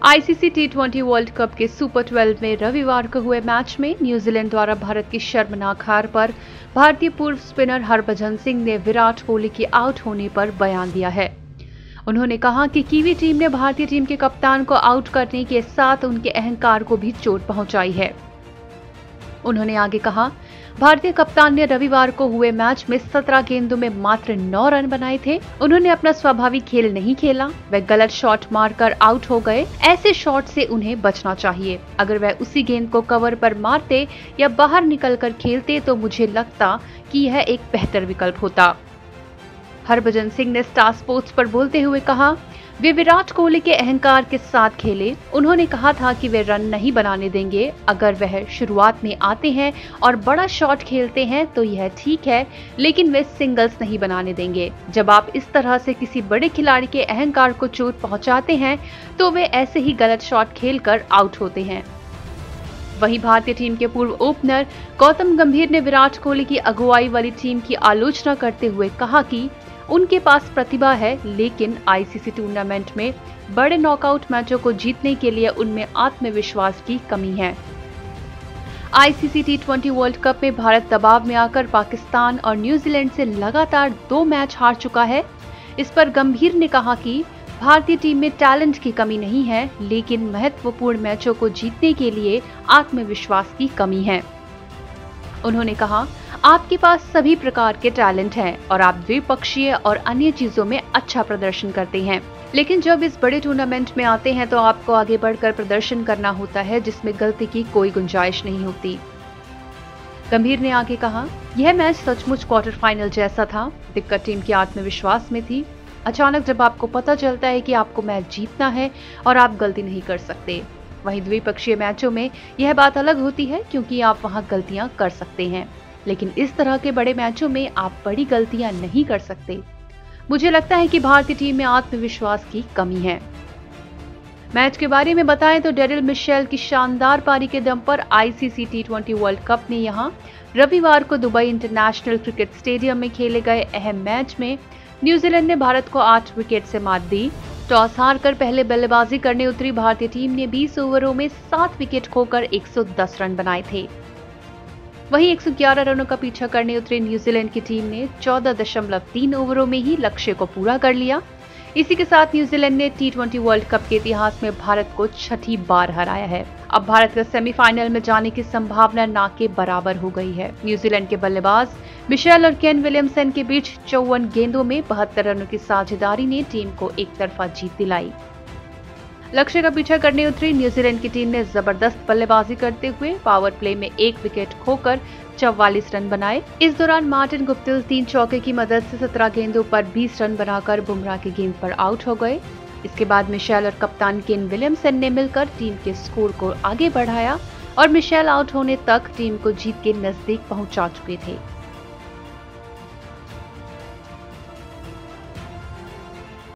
ICC टी20 world cup के super 12 में रविवार को हुए मैच में न्यूजीलैंड द्वारा भारत की शर्मनाक हार पर भारतीय पूर्व स्पिनर हरभजन सिंह ने विराट कोहली के आउट होने पर बयान दिया है। उन्होंने कहा कि कीवी टीम ने भारतीय टीम के कप्तान को आउट करने के साथ उनके अहंकार को भी चोट पहुंचाई है। उन्होंने आगे कहा, भारतीय कप्तान ने रविवार को हुए मैच में 17 गेंदों में मात्र 9 रन बनाए थे। उन्होंने अपना स्वाभाविक खेल नहीं खेला, वे गलत शॉट मारकर आउट हो गए। ऐसे शॉट से उन्हें बचना चाहिए। अगर वह उसी गेंद को कवर पर मारते या बाहर निकलकर खेलते तो मुझे लगता कि यह एक बेहतर विकल्प होता। हरभजन सिंह ने स्टार स्पोर्ट्स पर बोलते हुए कहा, वे विराट कोहली के अहंकार के साथ खेले। उन्होंने कहा था कि वे रन नहीं बनाने देंगे। अगर वह शुरुआत में आते हैं और बड़ा शॉट खेलते हैं तो यह ठीक है, लेकिन वे सिंगल्स नहीं बनाने देंगे। जब आप इस तरह से किसी बड़े खिलाड़ी के अहंकार को चोट पहुंचाते हैं तो वे ऐसे ही गलत शॉट खेलकर आउट होते हैं। वहीं भारतीय टीम के पूर्व ओपनर गौतम गंभीर ने विराट कोहली की अगुवाई वाली टीम की आलोचना करते हुए कहा कि उनके पास प्रतिभा है, लेकिन आईसीसी टूर्नामेंट में बड़े नॉकआउट मैचों को जीतने के लिए उनमें आत्मविश्वास की कमी है। आईसीसी टी20 वर्ल्ड कप में भारत दबाव में आकर पाकिस्तान और न्यूजीलैंड से लगातार 2 मैच हार चुका है। इस पर गंभीर ने कहा कि भारतीय टीम में टैलेंट की कमी नहीं है, लेकिन महत्वपूर्ण मैचों को जीतने के लिए आत्मविश्वास की कमी है। उन्होंने कहा, आपके पास सभी प्रकार के टैलेंट हैं और आप द्विपक्षीय और अन्य चीजों में अच्छा प्रदर्शन करते हैं, लेकिन जब इस बड़े टूर्नामेंट में आते हैं तो आपको आगे बढ़कर प्रदर्शन करना होता है, जिसमें गलती की कोई गुंजाइश नहीं होती। गंभीर ने आगे कहा, यह मैच सचमुच क्वार्टर फाइनल जैसा था। दिक्कत टीम के आत्मविश्वास में थी। अचानक जब आपको पता चलता है कि आपको मैच जीतना है और आप गलती नहीं कर सकते। वहीं द्विपक्षीय मैचों में यह बात अलग होती है, क्योंकि आप वहां गलतियां कर सकते हैं, लेकिन इस तरह के बड़े मैचों में आप बड़ी गलतियां नहीं कर सकते। मुझे लगता है कि भारतीय टीम में आत्मविश्वास की कमी है। मैच के बारे में बताएं तो डेरिल मिशेल की शानदार पारी के दम पर आईसीसी टी20 वर्ल्ड कप में यहां रविवार को दुबई इंटरनेशनल क्रिकेट स्टेडियम में खेले गए अहम मैच में न्यूजीलैंड ने भारत को 8 विकेट से मात दी। टॉस हारकर पहले बल्लेबाजी करने उतरी भारतीय टीम ने 20 ओवरों में 7 विकेट खोकर 110 रन बनाए थे। वहीं 111 रनों का पीछा करने उतरी न्यूजीलैंड की टीम ने 14.3 ओवरों में ही लक्ष्य को पूरा कर लिया। इसी के साथ न्यूजीलैंड ने टी20 वर्ल्ड कप के इतिहास में भारत को 6ठी बार हराया है। अब भारत का सेमीफाइनल में जाने की संभावना ना के बराबर हो गई है। न्यूजीलैंड के बल्लेबाज मिशेल और केन विलियमसन के बीच 54 गेंदों में 72 रनों की साझेदारी ने टीम को एक तरफा जीत दिलाई। लक्ष्य का पीछा करने उतरी न्यूजीलैंड की टीम ने जबरदस्त बल्लेबाजी करते हुए पावर प्ले में 1 विकेट खोकर 44 रन बनाए। इस दौरान मार्टिन गुप्टिल 3 चौके की मदद से 17 गेंदों पर 20 रन बनाकर बुमराह की गेंद पर आउट हो गए। इसके बाद मिशेल और कप्तान केन विलियमसन ने मिलकर टीम के स्कोर को आगे बढ़ाया और मिशेल आउट होने तक टीम को जीत के नजदीक पहुंचा चुके थे।